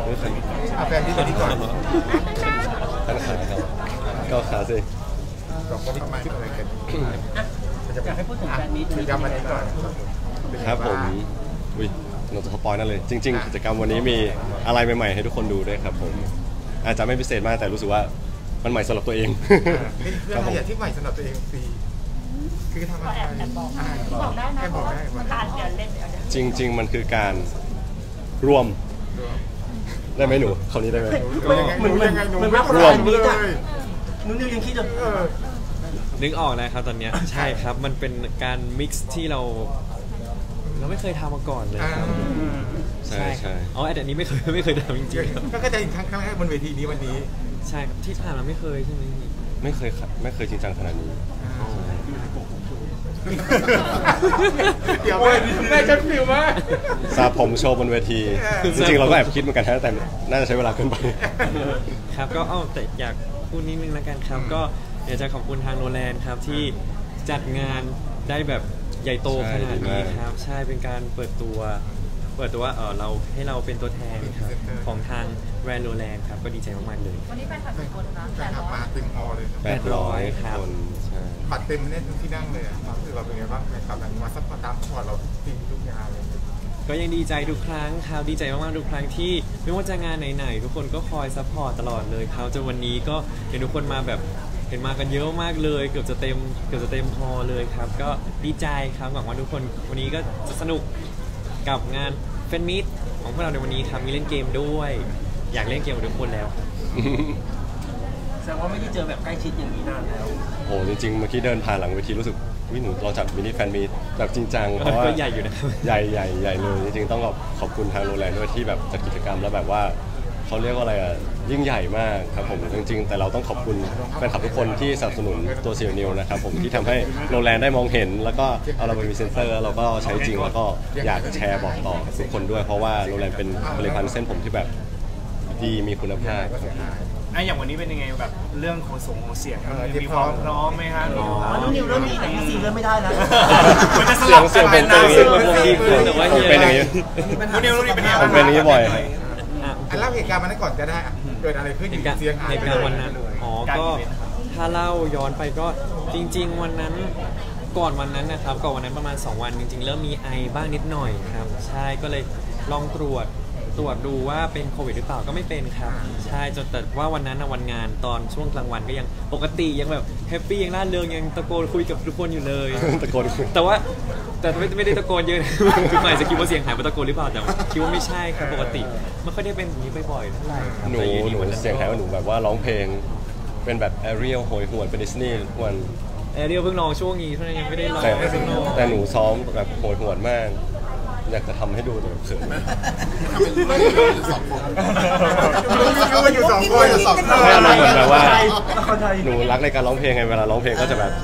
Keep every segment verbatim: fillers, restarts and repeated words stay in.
แฟนที่ตัวนี้ก่อนท่านขาครับก็ขาสิสองคนที่มาอะไรกันอยากให้พูดถึงแฟนมีตกิจกรรมวันนี้ก่อนครับผมอุ้ยเราจะสปอยนั่นเลยจริงๆกิจกรรมวันนี้มีอะไรใหม่ๆให้ทุกคนดูด้วยครับผมอาจจะไม่พิเศษมากแต่รู้สึกว่ามันใหม่สำหรับตัวเองเรื่องอะไรที่ใหม่สำหรับตัวเองปีคือทำอะไรบอกได้นะบอกได้มันการเดี๋ยวเล่นเดี๋ยวจริงๆมันคือการรวมได้ไหมหนูคำนี้ได้ไหมเหมือนเหมือนเหมือนรวมนี้จ้ะนุ่นนิวยังคิดอยู่นึกออกนะครับตอนนี้ใช่ครับมันเป็นการมิกซ์ที่เราเราไม่เคยทำมาก่อนเลยใช่ใช่อ๋อแต่อันนี้ไม่เคยไม่เคยทำจริงๆก็จะครั้งแรกบนเวทีนี้วันนี้ใช่ครับที่ผ่านมาไม่เคยใช่ไหมไม่เคยไม่เคยจริงจังขนาดนี้เดี๋ยวแม่ฉันฟิวมากสาผมโชว์บนเวทีจริงๆเราก็แอบคิดเหมือนกันนะแต่น่าจะใช้เวลาเกินไปครับก็เอ้าแต่อยากพูดนิดนึงแล้วกันครับก็อยากจะขอบคุณทางโนแลนด์ครับที่จัดงานได้แบบใหญ่โตขนาดนี้ครับใช่เป็นการเปิดตัวเปิดตัวว่าเออเราให้เราเป็นตัวแทนครับของทางแบรนด์โนแลนด์ครับก็ดีใจมากๆเลยวันนี้แฟนคลับกี่คนนะแฟนคลับมาเต็มฮอลเลยแปดร้อยคนบัตรเต็มแน่ทุกที่นั่งเลยความรู้สึกเราเป็นไงบ้างแฟนคลับแบบมาซัพพอร์ตตามพอร์ตเราทุกทีทุกงานเลยก็ยังดีใจทุกครั้งครับดีใจมากๆทุกครั้งที่ไม่ว่าจะงานไหนๆทุกคนก็คอยซัพพอร์ตตลอดเลยครับจนวันนี้ก็เห็นทุกคนมาแบบเห็นมากันเยอะมากเลยเกือบจะเต็มเกือบจะเต็มพอเลยครับก็ดีใจครับหวังว่าทุกคนวันนี้ก็จะสนุกกับงานแฟนมีตของพวกเราในวันนี้ครับมีเล่นเกมด้วยอยากเล่นเกมกับทุกคนแล้วแสดงว่าไม่ได้เจอแบบใกล้ชิดอย่างนี้นานแล้วโอ้จริงๆเมื่อกี้เดินผ่านหลังเวทีรู้สึกวิหนูเราจัดมินิแฟนมีตแบบจริงจังเพราะว่าใหญ่อยู่นะครับใหญ่ใหญ่ใหญ่เลยจริงๆต้องขอบคุณทางโรงแรมด้วยที่แบบจัดกิจกรรมแล้วแบบว่าเขาเรียกว่าอะไรอ่ะยิ่งใหญ่มากครับผมจริงๆแต่เราต้องขอบคุณแฟนคลับทุกคนที่สนับสนุนตัวซีนิวนะครับผมที่ทำให้โรงแรมได้มองเห็นแล้วก็เอาเราไปมีเซ็นเซอร์เราก็ใช้จริงแล้วก็อยากแชร์บอกต่อทุกคนด้วยเพราะว่าโรงแรมเป็นผลิตภัณฑ์เส้นผมที่แบบดีมีคุณภาพไอ้อย่างวันนี้เป็นยังไงแบบเรื่องของส่งของเสียงมีความพร้อมไหมฮะอ๋อนุ่นนิวเริ่มมีแต่พี่ซีเริ่มไม่ได้แล้วเสียงเสียงเป็นอย่างนี้เป็นอย่างนี้นุ่นนิวนุ่นนิวเป็นยังไงเป็นอย่างนี้บ่อยเล่าเหตุการณ์มันนั้นก่อนก็ได้เกิดอะไรขึ้นเสียงหายไปวันนั้นอ๋อก็ถ้าเล่าย้อนไปก็จริงๆวันนั้นก่อนวันนั้นนะครับก่อนวันนั้นประมาณสองวันจริงๆเริ่มมีไอบ้างนิดหน่อยครับใช่ก็เลยลองตรวจตรวจดูว่าเป็นโควิดหรือเปล่าก็ไม่เป็นครับใช่จนแต่ว่าวันนั้นวันงานตอนช่วงกลางวันก็ยังปกติยังแบบแฮปปี้ยังร่าเริงยังตะโกนคุยกับทุกคนอยู่เลยตะโกนแต่ว่าแต่ไม่ไม่ได้ตะโกนเยอะคือหมายจะคิดว่าเสียงหายเพราะตะโกนหรือเปล่าแต่คิดว่าไม่ใช่ครับปกติไม่ค่อยได้เป็นอย่างนี้บ่อยๆเท่าไหร่หนูหนูเสียงหายว่าหนูแบบว่าร้องเพลงเป็นแบบแอเรียลโหยหวนเป็นดิสนีย์วันแอเรียลเพิ่งร้องช่วงนี้เท่านั้นยังไม่ได้ร้องแต่หนูซ้อมแบบโหยหวนมากอยากจะทำให้ดูแต่เขินไม่อยู่สองคนไม่อยู่สองคนอยู่สองคนไม่อารมณ์เหมือนแบบว่าหนูรักในการร้องเพลงไงเวลาร้องเพลงก็จะแบบ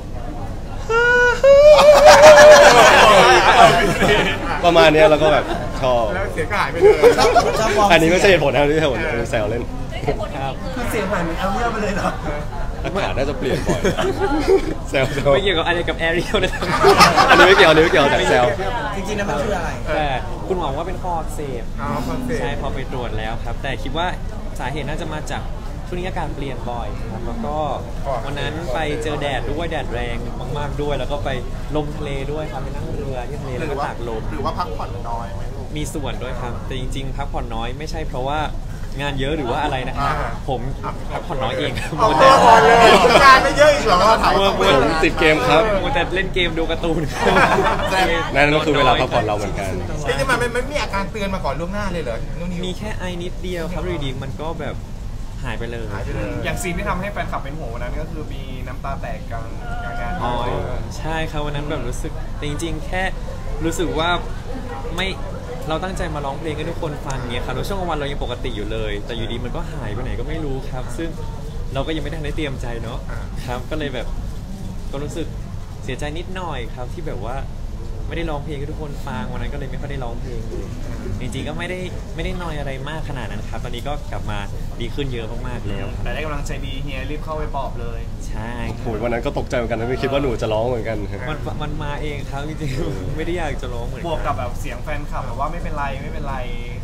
ประมาณนี้แล้วก็แบบชอบแล้วเสียงก็หายไปเลยอันนี้ไม่ใช่เหตุผลนะที่เหตุผลแซวเล่นคือเสียงหายมันเอาเรื่องไปเลยเหรออากาศน่าจะเปลี่ยนบ่อยแซวไม่เกี่ยวกับอะไรกับแอเรียลนะอันนี้ไม่เกี่ยวอันนี้ไม่เกี่ยวแต่แซวจริงๆแล้วมันคืออะไรแต่คุณหมอว่าเป็นคออักเสบใช่พอไปตรวจแล้วครับแต่คิดว่าสาเหตุน่าจะมาจากช่วงนี้อากาศเปลี่ยนบ่อยครับแล้วก็วันนั้นไปเจอแดดด้วยแดดแรงมากๆด้วยแล้วก็ไปลมทะเลด้วยครับไปนั่งเรือที่ทะเลแล้วก็ตากลมหรือว่าพักผ่อนน้อยไหมมีส่วนด้วยครับแต่จริงๆพักผ่อนน้อยไม่ใช่เพราะว่างานเยอะหรือว่าอะไรนะครับผมพักผ่อนน้อยเองครับมัวแต่งานไม่เยอะอีกหรอผมติดเกมครับมัวแต่เล่นเกมดูการ์ตูนนั่นก็คือเวลาพักผ่อนเราเหมือนกันนี่มันไม่มีอาการเตือนมาก่อนล่วงหน้าเลยเหรอมีแค่ไอนิดเดียวครับอยู่ดีมันก็แบบหายไปเลยอย่างซีนที่ทำให้แฟนคลับเป็นห่วงวันนั้นก็คือมีน้ำตาแตกกลางงานอ๋อใช่ครับวันนั้นแบบรู้สึกจริงๆแค่รู้สึกว่าไม่เราตั้งใจมาร้องเพลงให้ทุกคนฟังเงี้ยครับแล้วช่วงกลางวันเรายังปกติอยู่เลยแต่อยู่ดีมันก็หายไปไหนก็ไม่รู้ครับซึ่งเราก็ยังไม่ได้ทันได้เตรียมใจเนาะครับก็เลยแบบก็รู้สึกเสียใจนิดหน่อยครับที่แบบว่าไม่ได้ร้องเพลงให้ทุกคนฟังวันนั้นก็เลยไม่ค่อยได้ร้องเพลงเลยจริงๆก็ไม่ได้ไม่ได้นอยอะไรมากขนาดนั้นครับตอนนี้ก็กลับมาดีขึ้นเยอะมากๆแล้วแต่ได้กำลังใจดีเฮียรีบเข้าไปปลอบเลยใช่โหวันนั้นก็ตกใจเหมือนกันไม่คิดว่าหนูจะร้องเหมือนกันมันมันมาเองครับจริงๆไม่ได้อยากจะร้องเหมือนบวกกับแบบเสียงแฟนคลับแบบว่าไม่เป็นไรไม่เป็นไร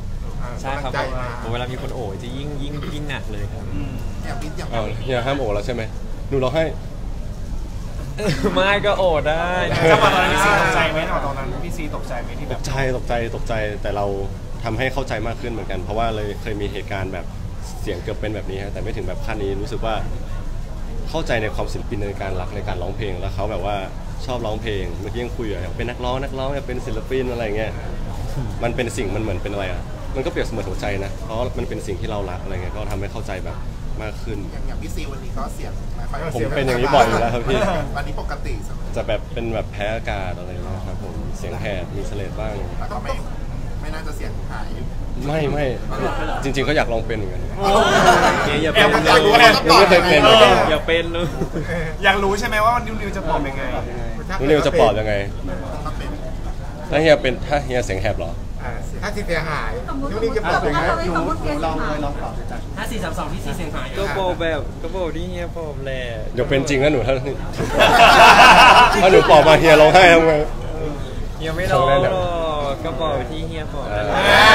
ใช่ครับกำลังใจมาเวลามีคนโอบจะยิ่งยิ่งยิ่งหนักเลยครับอย่างวิทย์อย่างอ้าวเฮียห้ามโอแล้วใช่ไหมหนูร้องให้ไม่ก็โอบได้จังหวะตอนนั้นพี่ซีตกใจไหมจังหวะตอนนั้นพี่ซีตกใจไหมที่แบตบกใจตกใจตกใจแต่เราทำให้เข้าใจมากขึ้นเหมือนกัน เพราะว่าเลยเคยมีเหตุการณ์แบบเสียงเกือบเป็นแบบนี้ฮะแต่ไม่ถึงแบบขั้นนี้รู้สึกว่าเข้าใจในความศิลปินในการรักในการร้องเพลงแล้วเขาแบบว่าชอบร้องเพลงเมื่อกี้ยังคุยอยู่อยากเป็นนักร้องนักร้องอยากเป็นศิลปินอะไรเงี้ยมันเป็นสิ่งมันเหมือนเป็นอะไรอ่ะมันก็เปรียบเสมือนหัวใจนะเพราะมันเป็นสิ่งที่เรารักอะไรเงี้ยก็ทำให้เข้าใจแบบมากขึ้นอย่างอย่างพี่ซีวันนี้ก็เสียงไม่ค่อยผมเป็นอย่างนี้บ่อยอยู่แล้วครับพี่วันนี้ปกติใช่ไหมจะแบบเป็นแบบแพ้อากาศอะไรเงี้ยครับผมเสียงแหบมีเสลดบ้างแต่ก็ไม่ไม่น่าจะเสียงหายไม่ไม่จริงๆเขาอยากลองเป็นเหมือนกันเนี่ยอย่าเป็นแอบเลยอยากรู้ว่ายังไม่เคยเป็นอออย่าเป็นเลยอยากรู้ใช่ไหมว่านิวนิวจะตอบยังไงนุ้นิวจะปลอบยังไงถ้าเป็นถ้าเฮียเป็นถ้าเฮียเสียงแหบเหรออ่าถ้าเสียหายนุ่นนี่จะปลอบยังไงสมมติเคสลองเลยลองตอบห้าสี่สามสองพี่ซีเสียงหายก็บอกแบบก็บอกที่เฮียบอกแหละเดี๋ยวเป็นจริงนะหนูถ้าถ้าหนูปลอบมาเฮียร้องไห้ทำไงเฮียไม่ร้องหรอกก็บอกที่เฮียบอกนั่นแหละ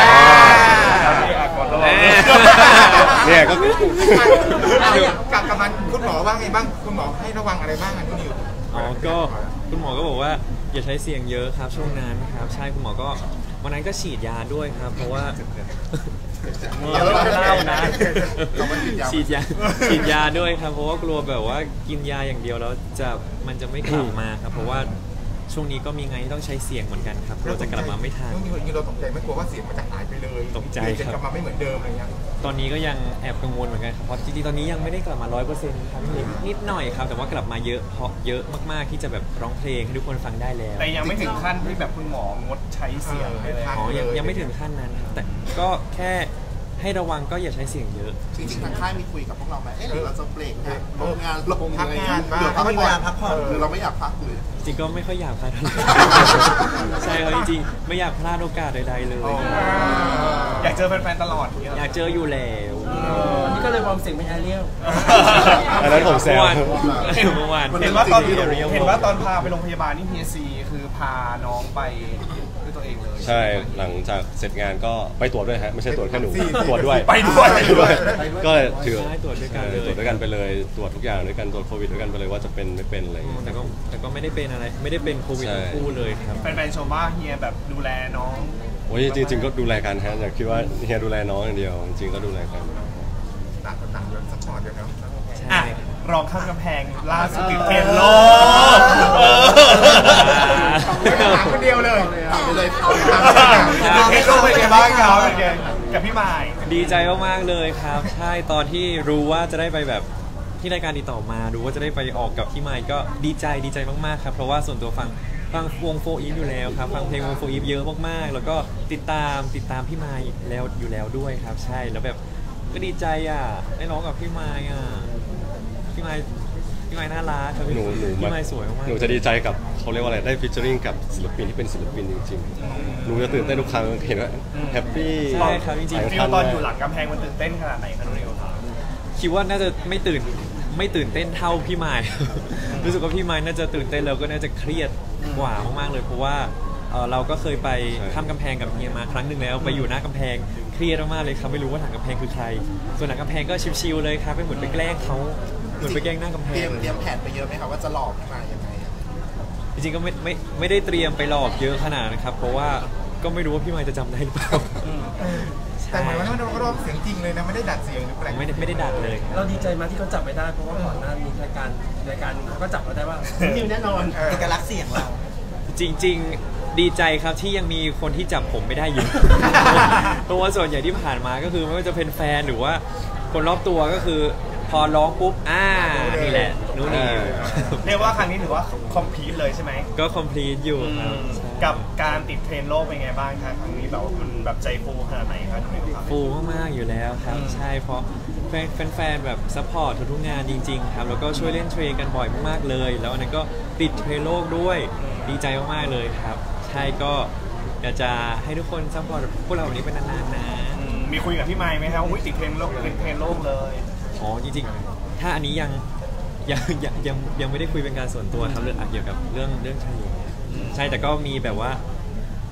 เนี่ยก็กับกับมันคุณหมอว่าไงบ้างคุณหมอให้ระวังอะไรบ้างอ่ะนุ่นนิวอ๋อก็คุณหมอก็บอกว่าอย่าใช้เสียงเยอะครับช่วงนั้นครับใช่คุณหมอก็วันนั้นก็ฉีดยาด้วยครับ เพราะว่าอย่าเล่านะฉีดยาฉีดยาด้วยครับเพราะว่ากลัวแบบว่ากินยาอย่างเดียวแล้วจะมันจะไม่กลับมาครับเพราะว่าช่วงนี้ก็มีงานที่ต้องใช้เสียงเหมือนกันครับเราจะกลับมาไม่ทันนุ่นนิวเราตกใจไม่กลัวว่าเสียงมันจะหายไปเลยตกใจครับจะกลับมาไม่เหมือนเดิมอะไรเงี้ยตอนนี้ก็ยังแอบกังวลเหมือนกันครับเพราะจริงๆตอนนี้ยังไม่ได้กลับมาร้อยเปอร์เซ็นต์ครับนิดหน่อยครับแต่ว่ากลับมาเยอะเพราะเยอะมากๆที่จะแบบร้องเพลงให้ทุกคนฟังได้แล้วแต่ยังไม่ถึงขั้นที่แบบคุณหมองดใช้เสียงเลยอ๋อยังยังไม่ถึงขั้นนั้นครับแต่ก็แค่ให้ระวังก็อย่าใช้เสียงเยอะจริงๆทางค่ายมีคุยกับพวกเราไหมเอ๊ะหรือเราจะเบรกงานลงงานลงพักงานบ้างหรือเราไม่อยากพักผ่อนหรือเราไม่อยากพักเลยจริงก็ไม่ค่อยอยากพลาดเท่าไหร่ ใช่ครับจริงๆไม่อยากพลาดโอกาสใดๆเลยอยากเจอแฟนๆตลอดอย่างเงี้ยอยากเจออยู่แล้วนี่ก็เลยวอร์มเสียงเป็นแอเรียลอันนั้นผมแซวเมื่อวานเมื่อวานเห็นว่าตอนเห็นว่าตอนพาไปโรงพยาบาลนี่พีเอซีคือพาน้องไปด้วยตัวเองเลยใช่หลังจากเสร็จงานก็ไปตรวจด้วยฮะไม่ใช่ตรวจแค่หนูตรวจด้วยไปด้วยไปด้วยก็ถือใช่ตรวจด้วยกันเลยตรวจด้วยกันไปเลยตรวจทุกอย่างด้วยกันตรวจโควิดด้วยกันไปเลยว่าจะเป็นไม่เป็นอะไรอย่างเงี้ยแต่ก็แต่ก็ไม่ได้เป็นอะไรไม่ได้เป็นโควิดใช่ทั้งคู่เลยครับแฟนๆชมว่าเฮียแบบดูแลน้องโอ้ยจริงๆก็ดูแลกันฮะอยากคิดว่าเฮียดูแลน้องอย่างเดียวจริงๆก็ดูแลกันต่างคนต่างยนซัพพอร์ตกันเนาะอ่ะใช่รองข้ามกำแพงล่าสุดติดเทรนด์โลกถามคนเดียวเลยถามไปเลยเทรนด์โลกเป็นไงบ้างครับเป็นไงกับพี่หมายดีใจมากๆเลยครับ ใช่ตอนที่รู้ว่าจะได้ไปแบบที่รายการติดต่อมารู้ว่าจะได้ไปออกกับพี่ไมค์ก็ดีใจดีใจมากๆครับเพราะว่าส่วนตัวฟังฟังวงโฟอีฟอยู่แล้วครับฟังเพลงวงโฟอีฟเยอะมากๆ แล้วก็ติดตามติดตามพี่ไมค์แล้วอยู่แล้วด้วยครับ ใช่แล้วแบบก็ดีใจอ่ะได้ร้องกับพี่ไมค์อ่ะพี่ไมค์พี่ไมค์น่ารักครับหนูหนูพี่ไมค์สวยมากๆหนูจะดีใจกับเขาเรียกว่าอะไรได้ฟิชเชอริงกับศิลปินที่เป็นศิลปินจริงๆหนูจะตื่นเต้นทุกครั้งเห็นว่าแฮปปี้ใช่ครับจริงๆฟิลตอนอยู่หลังกำแพงมันตื่นเต้นขนาดไหนครับน้องนิวครับคิดว่าน่าจะไม่ตื่นไม่ตื่นเต้นเท่าพี่ไมค์ รู้สึกว่าพี่ไมค์น่าจะตื่นเต้นแล้วก็น่าจะเครียดกว่ามากๆเลยเพราะว่าเอ่อเราก็เคยไปข้ามกำแพงกับเฮียมาครั้งหนึ่งแล้วไปอยู่หน้ากำแพงเครียดมากๆเลยครับไม่รู้ว่าหลังกำแพงคือใคร ส่วนหลังกำแพงก็ชิวๆเลยครับเป็นเหมือนไปแกล้งเขาเหมือนไปแกล้งหน้ากำแพเตรียงมเตรียมแผนไปเยอะไหมครับว่าจะหลอกขึ้นมายังไงอะจริงๆก็ไม่ไม่ไม่ได้เตรียมไปหลอกเยอะขนาดนะครับ เพราะว่าก็ไม่รู้ว่าพี่ไมค์จะจำได้หรือเปล่าแต่เหมือนว่าเราก็ร้องเสียงจริงเลยนะไม่ได้ดัดเสียงหรือแปลงไม่ได้ไม่ได้ดัดเลยครับเราดีใจมากที่เขาจับไม่ได้เพราะว่าก่อนหน้านี้รายการรายการเขาก็จับเราได้ว่านิวแน่นอนเอกลักษณ์เสียงเราจริงๆดีใจครับที่ยังมีคนที่จับผมไม่ได้อยู่ เพราะว่าส่วนใหญ่ที่ผ่านมาก็คือไม่ว่าจะเป็นแฟนหรือว่าคนรอบตัวก็คือพอร้องปุ๊บอ่านี่แหละนู่นนี่เรียกว่าครั้งนี้ถือว่าคอมพลีทเลยใช่ไหมก็ complete อยู่ครับกับการติดเทรนด์โลกเป็นไงบ้างครับครั้งนี้แบบว่ามันแบบใจฟูขนาดไหนครับน้องนิวครับฟูมากๆอยู่แล้วครับใช่เพราะแฟนแฟนๆแบบซัพพอร์ตทุกๆงานจริงๆครับแล้วก็ช่วยเล่นเทรนกันบ่อยมากๆเลย แล้วอันนั้นก็ติดเทรนโลกด้วยดีใจมากๆเลยครับ ใช่ก็อยากจะให้ทุกคนซัพพอร์ตพวกเราแบบนี้เป็นนานๆนะอืมมีคุยกับพี่ไมค์ไหมครับอุ้ยติดเทรนด์โลกติดเทรนด์โลกเลยอ๋อจริงๆ ถ้าอันนี้ยังยังยังยังยังไม่ได้คุยเป็นการส่วนตัวครับเรื่องเกี่ยวกับเรื่องเรื่องเทรนใช่แต่ก็มีแบบว่า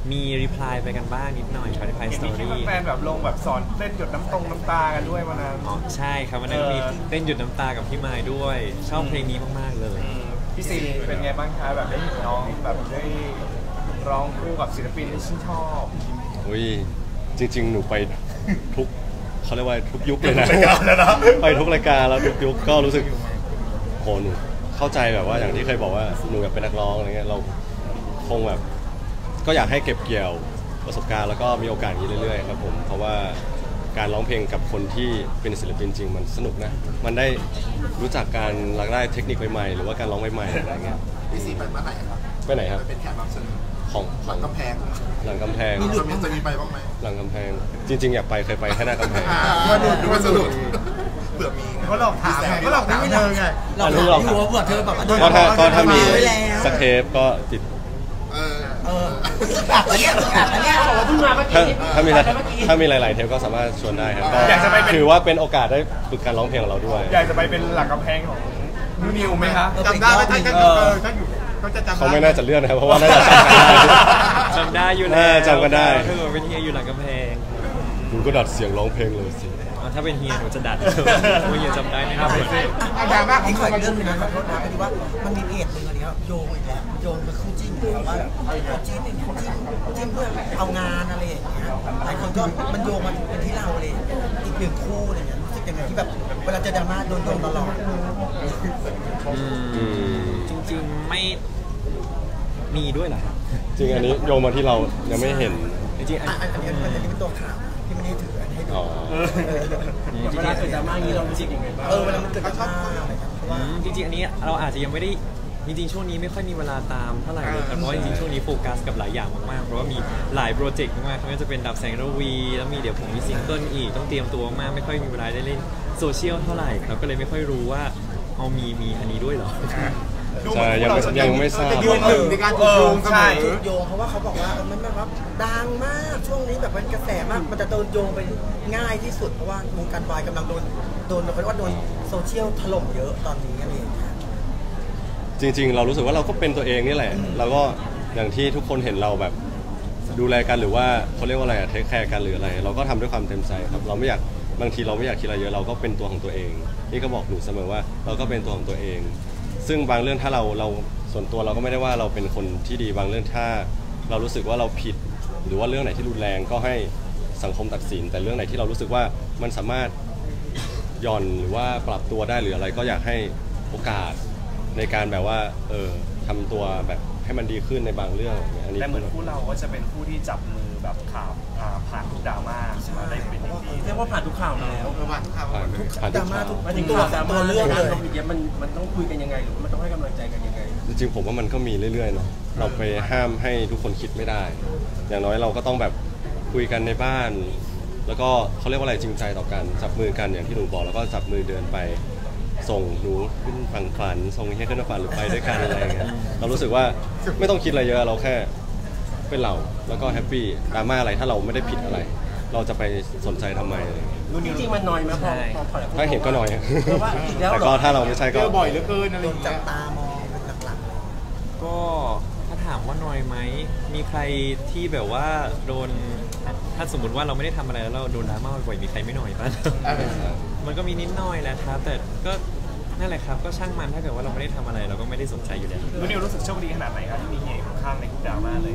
มีรีプライไปกันบ้างนิดหน่อยครับในไพสตอเห็นรี่มีแฟนๆแบบลงแบบสอนเต้นหยดน้ำตรงน้ำตากันด้วยวันนั้นอ๋อใช่ครับวันนั้นเออมีเต้นหยุดน้ำตากับพี่มายด้วย ชอบเพลงนี้มากๆเลยอืมพี่ซีเป็นไงบ้างคะแบบได้เห็นน้องแบบได้ร้องคู่กับศิลปินที่ชื่นชอบอุ้ยจริง ๆ หนูไปทุกเขาเรียกว่าทุกยุคเลยนะรายการแล้วนะไปทุกรายการแล้วทุกยุคก็รู้สึกโหหนูเข้าใจแบบว่าอย่างที่เคยบอกว่าหนูอยากเป็นนักร้องอะไรเงี้ยเราคงแบบก็อยากให้เก็บเกี่ยวประสบการณ์แล้วก็มีโอกาสอย่างนี้เรื่อยๆครับผมเพราะว่าการร้องเพลงกับคนที่เป็นศิลปินจริงมันสนุกนะมันได้รู้จักการรักได้เทคนิคใหม่ๆหรือว่าการร้องใหม่ๆอะไรเงี้ยพี่ซีไปเมื่อไหร่ครับไปไหนครับไปเป็นแขกรับเชิญของขหลัองงกำแพงหลังกำแพงจะมีจะมีไปบ้างไหมหลังกำแพงจริง ๆ อยากไปเคยไปแค่หน้ากำแพงอ่าว่าดูดูว่าสนุกเผื่อมีเขาหลอกถามไงเขาหลอกถามเธอไงเรารู้เราหัวเบื่อเธอแบบว่าโดนก็ถ้าก็ถ้ามีไว้แล้วสเทปก็ติดเออเอออัดแล้วเนี่ยอัดแล้วเนี่ยบอกว่าเพิ่งมาเมื่อถ้ากี้ถ้ามีหลายถ้ามีหลาย ๆ เทปก็สามารถชวนได้ครับก็อยากจะไปเป็นถือว่าเป็นโอกาสได้ฝึกการร้องเพลงของเราด้วยอยากจะไปเป็นหลังกำแพงของนิวนิวไหมคะจำได้ไหมถ้าถ้าอยู่เออถ้าอยู่เขาจะจำเขาไม่น่าจะเลื่อนนะครับเพราะว่าน่าจะจำกันได้จำได้อยู่เอแล้อวจำกันได้ถ้าเกิดเป็นเฮียอยู่หลังกำแพงคุณก็ดัดเสียงร้องเพลงเลยสิอ๋อถ้าเป็นเฮียหนูจะดัดเพราะเฮียจำได้แน่นอนอาดราม่าขอไอ้งขเขาอมาอีกเรื่องหนึงนะขอโทษนะพอดีว่ามันมีเพจหนึ่งอันนี้ครับโยงอีกแล้วโยงเป็นคู่จิ้นอยู่แล้วว่าคู่จิ้นเนี่ยคู่จิ้นจิ้นเพื่อเอางานอะไรอย่างเงี้ยหลายคนก็มันโยงมาเป็นที่เราเลยอีกหนึ่งคู่อะไรเงี้ยรู้สึกยังไงที่แบบเวลาเจอดราม่าโดนโยงตลอดอืมจริงๆไม่มีด้วยเหรอครับจริงอันนี้โยงมาที่เรายังไม่เห็นจริงๆอันอ่ะอันนี้มันจะเป็นตัวข่าวที่ไม่ได้ถืออันนี้ให้ดูอ๋อเวลาเกิดดราม่าอย่างนี้เรารู้สึกยังไงบ้างเออเวลามันเกิดดราม่าอะไรครับเพราะว่าอืมจริงๆอันนี้เราอาจจะยังไม่ได้จริงๆช่วงนี้ไม่ค่อยมีเวลาตามเท่าไหร่เลยครับเพราะว่าจริงๆช่วงนี้โฟกัสกับหลายอย่างมากๆเพราะว่ามีหลายโปรเจกต์มากๆไม่ว่าจะเป็นดับแสงระวีแล้วมีเดี๋ยวผมมีซิงเกิลอีกต้องเตรียมตัวมากไม่ค่อยมีเวลาได้เล่นโซเชียลเท่าไหร่ครับก็เลยไม่ค่อยรู้ว่าเอามีมีอันนี้ด้วยเหรอดูเหมืใช่อนพวยังกเราจะยังไม่ทราบจะยืนหนึ่งในการถูกโยงเสมอถูกโยงเพราะว่าเขาบอกว่าเออมันแบบว่าดังมากช่วงนี้แบบมันกระแสมากมันจะโดนโยงไปง่ายที่สุดเพราะว่าวงการวายกำลังโดนโดนเขาเรียกว่าโดนโซเชียลถล่มเยอะตอนนี้อะไรอย่างเงี้ยจริง ๆ เรารู้สึกว่าเราก็เป็นตัวเองนี่แหละเราก็อย่างที่ทุกคนเห็นเราแบบดูแลกันหรือว่าเขาเรียกว่าอะไรอะเทคแคร์กันหรืออะไร เราก็ทำด้วยความเต็มใจครับเราไม่อยากบางทีเราไม่อยากคิดอะไรเยอะเราก็เป็นตัวของตัวเองนี่ก็บอกหนูเสมอว่าเราก็เป็นตัวของตัวเอง ซึ่งบางเรื่องถ้าเราเราส่วนตัวเราก็ไม่ได้ว่าเราเป็นคนที่ดีบางเรื่องถ้าเรารู้สึกว่าเราผิด หรือว่าเรื่องไหนที่รุนแรงก็ให้สังคมตัดสิน แต่เรื่องไหนที่เรารู้สึกว่ามันสามารถหย่อนหรือว่าปรับตัวได้หรืออะไรก็อยากให้โอกาสในการแบบว่าเออทำตัวแบบให้มันดีขึ้นในบางเรื่องอันนี้แต่เหมือนคู่เราก็จะเป็นคู่ที่จับมือแบบข่าวอ่าผ่านทุกดราม่ามาได้เป็นอย่างดีเรียกว่าผ่านทุกข่าวมาแล้วระหว่างข่าวผ่านผ่านดทุราก ม่าข่าวทุกมาถึงตัวข่าวดราตัม่าวเรื่องกาเลรยลงอย่างเงี้ยมันมันต้องคุยกันยังไงหรือมันต้องให้กำลังใจกันยังไงจริงๆผมว่ามันก็มีเรื่อยๆเนาะเราไปห้ามให้ทุกคนคิดไม่ได้ อย่างน้อยเราก็ต้องแบบคุยกันในบ้าน แล้วก็เขาเรียกว่าอะไรจริงใจต่อกันจับมือกันอย่างที่หนูบอกแล้วก็จับมือเดินไปส่งหนูขึ้นฝั่งฝันส่งเฮียขึ้นฝั่งหรือไปด้วยกันอะไรอย่างเงี้ยเรารู้สึกว่าไม่ต้องคิดอะไรเยอะเราแค่เป็นเราแล้วก็แฮปปี้ดราม่าอะไรถ้าเราไม่ได้ผิดอะไร เราจะไปสนใจทำไมอะไรอย่างเงี้ยจริงๆมันน้อยไหมพอพอถอยถ้าเห็นก็หน่อยเพราะว่าอีกแล้วแต่เหรก็อถ้าเราไม่ใช่เจก็อบ่อยเหลือเกินอะไรโดอน ย่างจัเงี้บยตามองเป็นหลักก็ถ้าถามว่าน้อยไหมมีใครที่แบบว่าโดนถ้าสมมติว่าเราไม่ได้ทำอะไรแล้วเราโดนดราม่าบ่อยๆมีใครไม่หน่อยป่ะ มันก็มีนิดหน่อยแหละครับแต่ก็นั่นแหละครับก็ช่างมันถ้าเกิดว่าเราไม่ได้ทำอะไรเราก็ไม่ได้สนใจอยู่แล้วนูนิวรู้สึกโชคดีขนาดไหนครับที่มีเฮียอยู่ข้างๆในทุกดราม่าเลย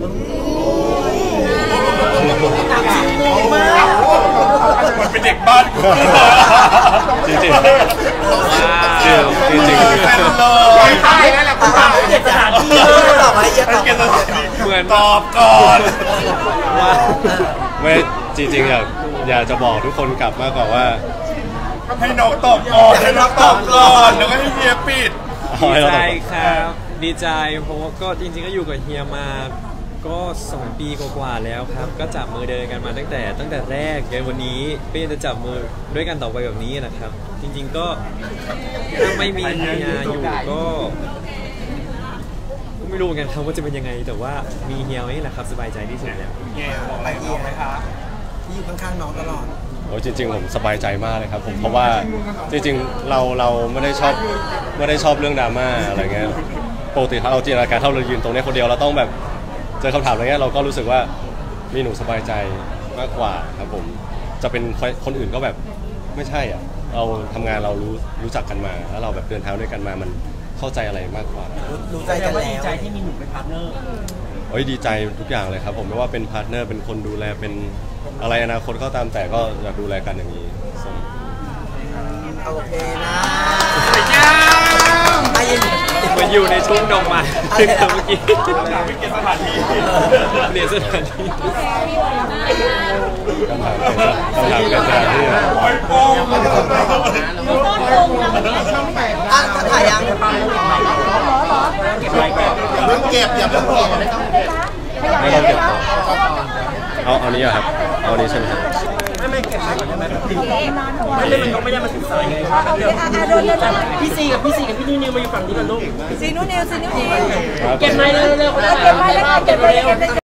ๆตามชิงงงมากมันเป็นเด็กบ้านกูจริงๆจริงจริงจริงไม่ใช่แล้วแหละคุณป้าเด็กสถานที่เออตอบอะไรเยอะตอบอะไรเหมือนตอบก่อนว่าไม่จริงๆอยากอยากจะบอกทุกคนกลับมากกว่าว่าให้น้องตอบก่อนให้น้องตอบก่อนแล้วก็ให้เฮียปิดเอาให้ดีเราใจตอบก่อนครับดีใจเพราะว่าก็จริงๆก็อยู่กับเฮียมาก็สองปีกว่าๆแล้วครับ ก็จับมือเดินกันมาตั้งแต่ตั้งแต่แรกยันวันนี้ก็ยังจะจับมือด้วยกันต่อไปแบบนี้นะครับ จริงๆก็ถ้าไม่มีเฮียอยู่ก็ก็ไม่รู้เหมือนกันครับว่าจะเป็นยังไง แต่ว่ามีเฮียนี่แหละครับสบายใจที่สุดแล้วเฮียบอกอะไรน้องไหมคะที่อยู่ข้างๆน้องตลอดโอ้ยจริงๆผมสบายใจมากเลยครับผมเพราะว่าจริงๆเราเราไม่ได้ชอบไม่ได้ชอบเรื่องดราม่าอะไรเงี้ยปกติถ้าเราจินตนาการถ้าเรายืนตรงนี้คนเดียวเราต้องแบบเจอคำถามอะไรเงี้ยเราก็รู้สึกว่ามีหนูสบายใจมากกว่าครับผมจะเป็นคนอื่นก็แบบไม่ใช่อ่ะเราทำงานเรารู้รู้จักกันมาแล้วเราแบบเดินทางด้วยกันมามันเข้าใจอะไรมากกว่ารู้ใจกันว่าแล้ดีวใจที่มีหนุ่มเป็นพาร์ทเนอร์โอ้ยดีใจทุกอย่างเลยครับผมไม่ว่าเป็นพาร์ทเนอร์เป็นคนดูแลเป็นอะไรอนาคตก็ตามแต่ก็อยากดูแลกันอย่างนี้โอเคนะสวยงามเหมือนอยู่ในทุ่งดอกไม้ถึงเมื่อกี้เปลี่ยนสถานที่เปลี่ยนสถานที่คำถามเป็นคำถามเป็นสถานที่อ่ะถ่ายยังเก็บไว้ก่อนอย่าเพิ่งเก็บอย่าเพิ่งเก็บไม่ต้องเก็บเอาเอานี้อะครับเอานี้ใช่ไหมครับไม่ไม่เก็บไว้ก่อนได้ไหมแบบติดไม่ได้มันก็ไม่ได้มาถึงสายไงเดี๋ยวพี่ซีกับพี่ซีกับพี่นุ่นนิวมาอยู่ฝั่งนี้กันลูกซีนูนิวซีนูนิวครับเก็บไม้เร็วๆเร็วๆเก็บไว้เลยเก็บไว้เลย